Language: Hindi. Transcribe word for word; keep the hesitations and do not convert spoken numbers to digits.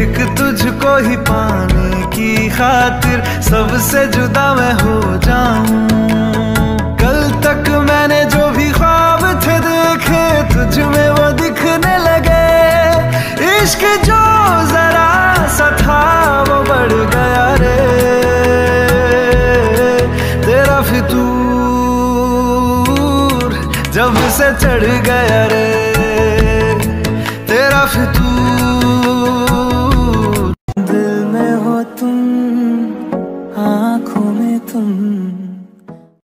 एक तुझको ही पाने की खातिर सबसे जुदा मैं हो जाऊं। कल तक मैंने जो भी ख्वाब थे देखे तुझ में वो दिखने लगे। इश्क जो जरा सा था वो बढ़ गया रे, तेरा फितूर जब से चढ़ गया रे, तेरा फितूर